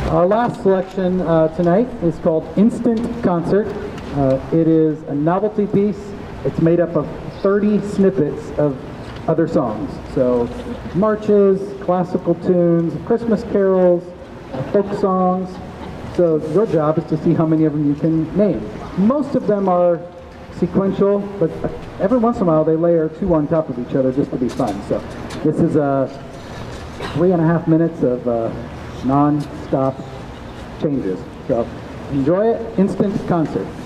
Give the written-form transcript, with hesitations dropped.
Our last selection tonight is called Instant Concert. It is a novelty piece. It's made up of 30 snippets of other songs. So marches, classical tunes, Christmas carols, folk songs. So your job is to see how many of them you can name. Most of them are sequential, but every once in a while they layer two on top of each other just to be fun. So this is 3.5 minutes of non-stop changes. So enjoy it. Instant Concert.